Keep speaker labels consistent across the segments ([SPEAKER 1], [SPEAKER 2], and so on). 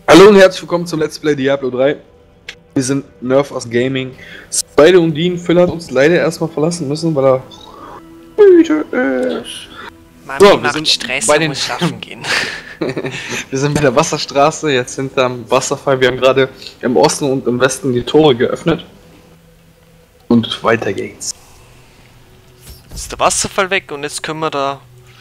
[SPEAKER 1] Hallo und herzlich willkommen zum Let's Play Diablo 3. Wir sind Nerf aus Gaming. Spider und Dean Phil hat uns leider erstmal verlassen müssen, weil er müde ist.
[SPEAKER 2] Mami
[SPEAKER 1] So, wir
[SPEAKER 2] macht
[SPEAKER 1] sind
[SPEAKER 2] Stress
[SPEAKER 1] bei
[SPEAKER 2] und
[SPEAKER 1] den-
[SPEAKER 2] muss schlafen gehen.
[SPEAKER 1] Wir sind bei der Wasserstraße, jetzt hinterm Wasserfall. Wir haben gerade im Osten und im Westen die Tore geöffnet. Und weiter geht's.
[SPEAKER 2] Jetzt ist der Wasserfall weg und jetzt können wir da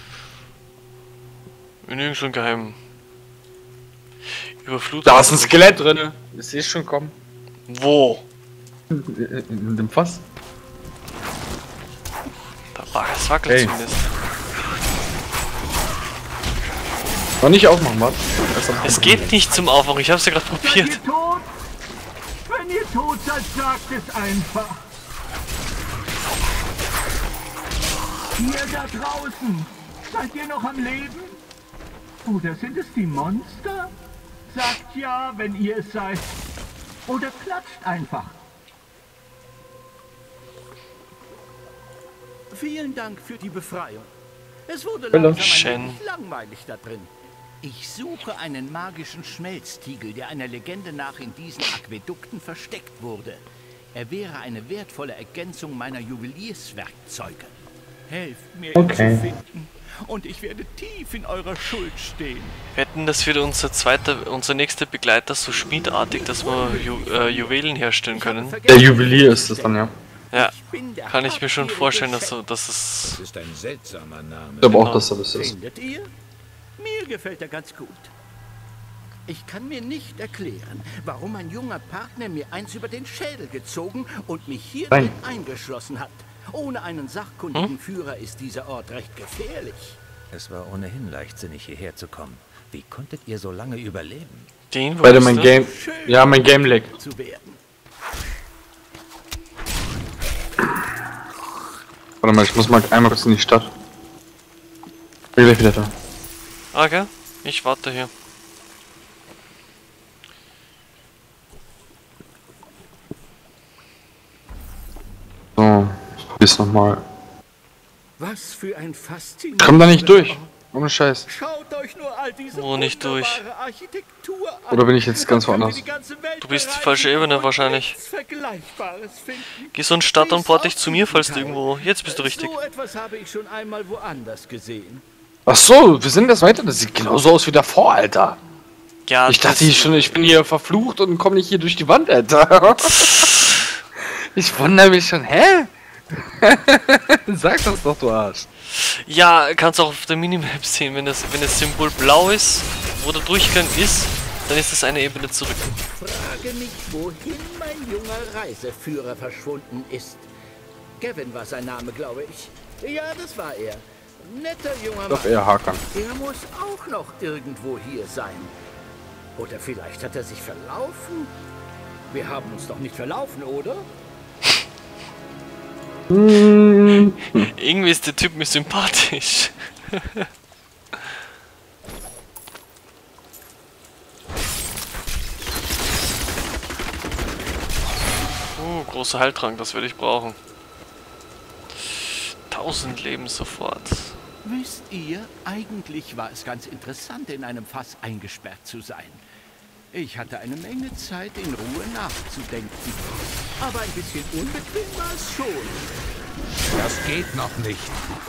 [SPEAKER 2] in irgendeinem geheimen Überflutung.
[SPEAKER 1] Da ist ein Skelett drin. Ich sehe es schon kommen.
[SPEAKER 2] Wo?
[SPEAKER 1] In dem Fass.
[SPEAKER 2] Es wackelt
[SPEAKER 1] Hey.
[SPEAKER 2] zumindest.
[SPEAKER 1] Noch nicht aufmachen, was?
[SPEAKER 2] Es geht nicht zum Aufwachen, ich hab's ja gerade probiert.
[SPEAKER 3] Seid ihr tot? Wenn ihr tot seid, sagt es einfach. Ihr da draußen, seid ihr noch am Leben? Oder sind es die Monster? Sagt ja, wenn ihr es seid. Oder klatscht einfach. Vielen Dank für die Befreiung. Es wurde
[SPEAKER 1] Hallo.
[SPEAKER 3] langsam ein
[SPEAKER 2] Schön.
[SPEAKER 3] wenig langweilig da drin. Ich suche einen magischen Schmelztiegel, der einer Legende nach in diesen Aquädukten versteckt wurde. Er wäre eine wertvolle Ergänzung meiner Juwelierswerkzeuge. Helft mir, ihn zu finden, und ich werde tief in eurer Schuld stehen.
[SPEAKER 2] Wetten, das wird unser nächster Begleiter so schmiedartig, dass wir Juwelen herstellen können.
[SPEAKER 1] Der Juwelier ist es dann, ja.
[SPEAKER 2] Ja, kann ich mir schon vorstellen, dass es...
[SPEAKER 4] Das ist ein seltsamer Name.
[SPEAKER 1] Ich glaube auch, dass er das ist.
[SPEAKER 3] Findet ihr? Mir gefällt er ganz gut. Ich kann mir nicht erklären, warum ein junger Partner mir eins über den Schädel gezogen und mich hier
[SPEAKER 1] Nein.
[SPEAKER 3] drin eingeschlossen hat. Ohne einen sachkundigen Führer ist dieser Ort recht gefährlich.
[SPEAKER 4] Es war ohnehin leichtsinnig, hierher zu kommen. Wie konntet ihr so lange überleben?
[SPEAKER 2] Den
[SPEAKER 1] Weil
[SPEAKER 2] wo
[SPEAKER 1] mein
[SPEAKER 2] ist der?
[SPEAKER 1] Game. Ja, mein Game lag.
[SPEAKER 3] Zu werden.
[SPEAKER 1] Warte mal, ich muss mal einmal kurz in die Stadt. Bin gleich wieder da.
[SPEAKER 2] Okay, ich warte hier.
[SPEAKER 1] So, ich probier's nochmal.
[SPEAKER 3] Was für ein faszinierendes...
[SPEAKER 1] Komm da nicht durch. Ohne Scheiß.
[SPEAKER 3] Schaut euch nur all diese
[SPEAKER 2] Wo nicht durch?
[SPEAKER 3] wunderbare Architektur an.
[SPEAKER 1] Oder bin ich jetzt ganz
[SPEAKER 3] Dann können wir
[SPEAKER 1] woanders?
[SPEAKER 3] die ganze Welt
[SPEAKER 2] Du bist die
[SPEAKER 3] bereisen
[SPEAKER 2] falsche Ebene
[SPEAKER 3] und
[SPEAKER 2] wahrscheinlich.
[SPEAKER 3] nichts Vergleichbares finden.
[SPEAKER 2] Geh so in die Stadt und port dich zu mir, falls du irgendwo... Jetzt bist du richtig.
[SPEAKER 3] So etwas habe ich schon einmal woanders gesehen.
[SPEAKER 1] Ach so, wir sind jetzt weiter. Das sieht genauso aus wie davor, Alter.
[SPEAKER 2] Ja,
[SPEAKER 1] Ich dachte schon, ich bin hier verflucht und komme nicht hier durch die Wand, Alter. Ich wundere mich schon, hä? Sag das doch, du Arsch.
[SPEAKER 2] Ja, kannst auch auf der Minimap sehen, wenn das Symbol blau ist, wo der Durchgang ist, dann ist das eine Ebene zurück.
[SPEAKER 3] Frage mich, wohin mein junger Reiseführer verschwunden ist. Kevin war sein Name, glaube ich. Ja, das war er. Netter junger
[SPEAKER 1] Doch
[SPEAKER 3] Mann.
[SPEAKER 1] eher Hakan.
[SPEAKER 3] Er muss auch noch irgendwo hier sein. Oder vielleicht hat er sich verlaufen? Wir haben uns doch nicht verlaufen, oder?
[SPEAKER 2] Irgendwie ist der Typ mir sympathisch. Großer Heiltrank, das würde ich brauchen. 1000 Leben sofort.
[SPEAKER 3] Wisst ihr, eigentlich war es ganz interessant, in einem Fass eingesperrt zu sein. Ich hatte eine Menge Zeit, in Ruhe nachzudenken. Aber ein bisschen unbequem war es schon.
[SPEAKER 4] Das geht noch nicht.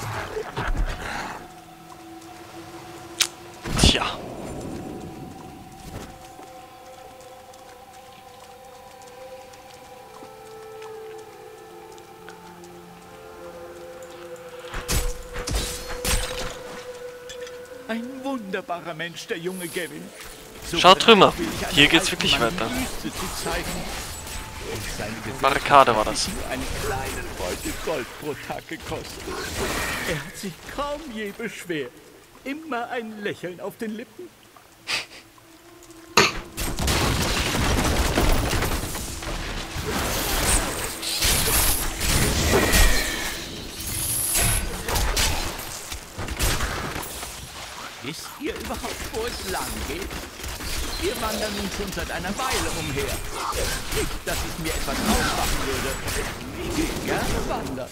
[SPEAKER 2] Tja.
[SPEAKER 3] Ein wunderbarer Mensch, der junge Gavin. So
[SPEAKER 2] Schaut drüber.
[SPEAKER 3] bereit wie ich,
[SPEAKER 2] Hier
[SPEAKER 3] einem
[SPEAKER 2] geht's
[SPEAKER 3] alten
[SPEAKER 2] wirklich
[SPEAKER 3] Mann
[SPEAKER 2] weiter.
[SPEAKER 3] die Wüste zu zeigen. Und seine Gesellschaft
[SPEAKER 2] Barrikade war das.
[SPEAKER 3] hat nur einen kleinen Beutel Gold pro Tag gekostet. Er hat sich kaum je beschwert. Immer ein Lächeln auf den Lippen. Wisst ihr überhaupt, wo es lang geht? Wir wandern nun schon seit einer Weile umher. Nicht, dass ich mir etwas ausmachen würde. Ich gehe gerne wandern.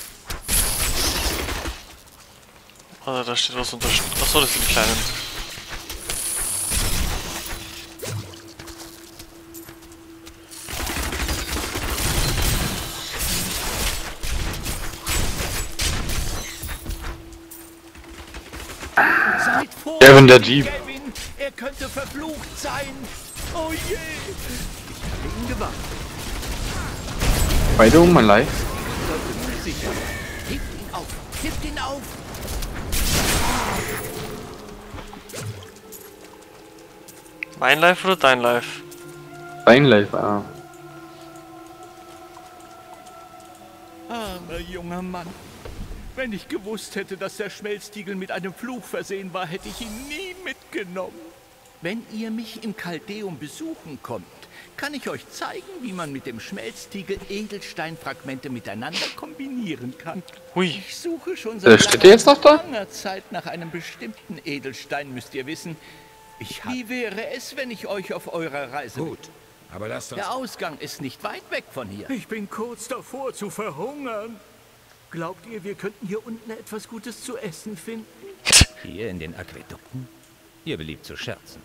[SPEAKER 2] Also da steht was unter... Achso, das sind die kleinen.
[SPEAKER 1] Gavin der Dieb.
[SPEAKER 3] Gavin, er könnte verflucht sein. Oh je. Ich habe ihn gewarnt.
[SPEAKER 1] Beide um mein Life.
[SPEAKER 3] Sollte mir sicher. Hebt ihn auf. Hebt ihn auf.
[SPEAKER 2] Mein Life oder dein Life?
[SPEAKER 1] Dein Life, ah.
[SPEAKER 3] Armer junger Mann. Wenn ich gewusst hätte, dass der Schmelztiegel mit einem Fluch versehen war, hätte ich ihn nie mitgenommen. Wenn ihr mich im Kaldeum besuchen kommt, kann ich euch zeigen, wie man mit dem Schmelztiegel Edelsteinfragmente miteinander kombinieren kann.
[SPEAKER 2] Hui.
[SPEAKER 3] Ich suche schon seit
[SPEAKER 1] Steht der jetzt noch da?
[SPEAKER 3] langer Zeit nach einem bestimmten Edelstein, müsst ihr wissen. Wie wäre es, wenn ich euch auf eurer Reise...
[SPEAKER 5] Gut, aber lasst uns...
[SPEAKER 3] Der Ausgang ist nicht weit weg von hier.
[SPEAKER 6] Ich bin kurz davor zu verhungern. Glaubt ihr, wir könnten hier unten etwas Gutes zu essen finden?
[SPEAKER 4] Hier in den Aquädukten? Ihr beliebt zu scherzen.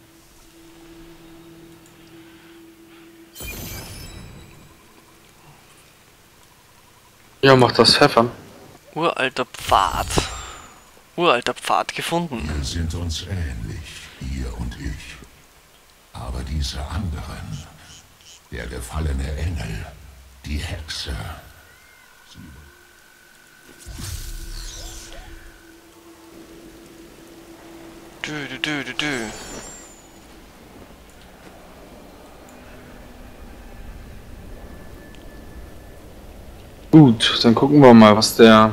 [SPEAKER 1] Ja, mach das Pfeffern.
[SPEAKER 2] Uralter Pfad. Uralter Pfad gefunden.
[SPEAKER 5] Wir sind uns ähnlich, ihr und ich. Aber diese anderen, der gefallene Engel, die Hexe,
[SPEAKER 2] Dü.
[SPEAKER 1] Gut, dann gucken wir mal, was der...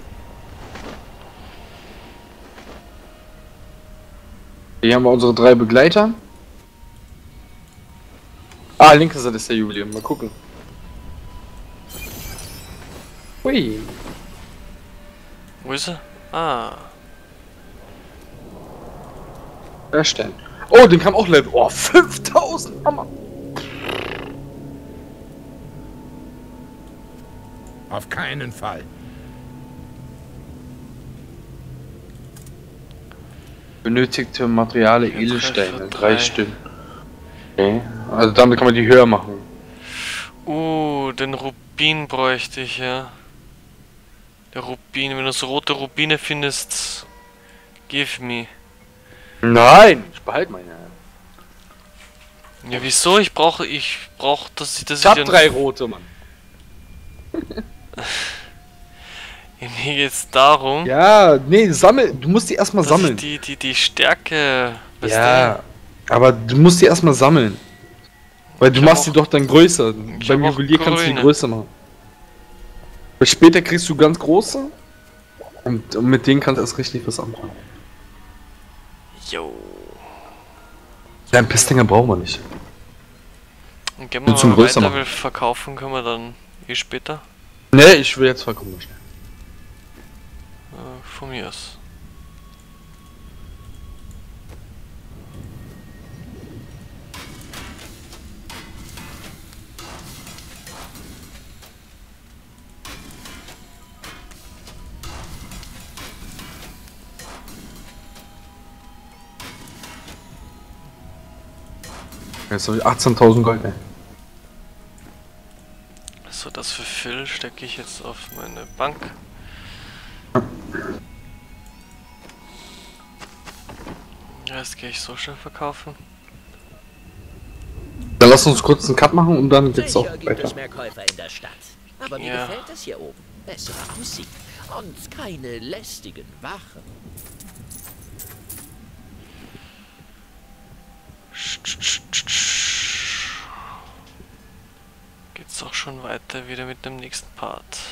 [SPEAKER 1] Hier haben wir unsere 3 Begleiter. Ah, linke Seite ist der Julian. Mal gucken. Hui.
[SPEAKER 2] Wo ist er? Ah.
[SPEAKER 1] Erstellen. Oh, den kam auch Level. Oh, 5000. Hammer.
[SPEAKER 5] auf keinen Fall.
[SPEAKER 1] Benötigte Materiale
[SPEAKER 2] Ja,
[SPEAKER 1] Edelsteine, 3
[SPEAKER 2] 3.
[SPEAKER 1] Stück. Okay. Also damit kann man die höher machen.
[SPEAKER 2] Den Rubin bräuchte ich, ja. Der Rubin, wenn du so rote Rubine findest, give me.
[SPEAKER 1] Nein! Ich behalte meine.
[SPEAKER 2] Ja, wieso? Ich brauche, dass
[SPEAKER 1] Ich hab 3 rote, Mann.
[SPEAKER 2] Mir geht's darum,
[SPEAKER 1] Ja, nee, sammel. Du musst die erstmal
[SPEAKER 2] dass
[SPEAKER 1] sammeln.
[SPEAKER 2] ich die Stärke. weißt
[SPEAKER 1] Ja, aber du musst die erstmal sammeln. Weil du
[SPEAKER 2] Ich
[SPEAKER 1] machst
[SPEAKER 2] hab
[SPEAKER 1] die
[SPEAKER 2] auch-
[SPEAKER 1] doch dann größer.
[SPEAKER 2] ich
[SPEAKER 1] Beim
[SPEAKER 2] hab auch
[SPEAKER 1] Juwelier kannst du die
[SPEAKER 2] grüne.
[SPEAKER 1] größer machen. Weil später kriegst du ganz große. Und mit denen kannst du erst richtig was anfangen.
[SPEAKER 2] du? Jo.
[SPEAKER 1] Ja, einen Pestdinger brauchen wir nicht.
[SPEAKER 2] Und gehen
[SPEAKER 1] Nur
[SPEAKER 2] wir
[SPEAKER 1] zum
[SPEAKER 2] mal
[SPEAKER 1] größer
[SPEAKER 2] weiter,
[SPEAKER 1] machen.
[SPEAKER 2] weil verkaufen können wir dann später.
[SPEAKER 1] Nee, ich will jetzt vollkommen schnell.
[SPEAKER 2] Von mir aus.
[SPEAKER 1] Jetzt habe ich 18.000 Gold, ey.
[SPEAKER 2] So, das für Phil stecke ich jetzt auf meine Bank. Ja, jetzt gehe ich so schnell verkaufen.
[SPEAKER 1] Dann lass uns kurz einen Cut machen und dann geht's auch
[SPEAKER 7] Sicher gibt es
[SPEAKER 1] weiter.
[SPEAKER 7] mehr Käufer in der Stadt. Aber mir
[SPEAKER 2] Ja.
[SPEAKER 7] gefällt es hier oben. Bessere Aussicht und keine lästigen Wachen.
[SPEAKER 2] Geht's auch schon weiter wieder mit dem nächsten Part.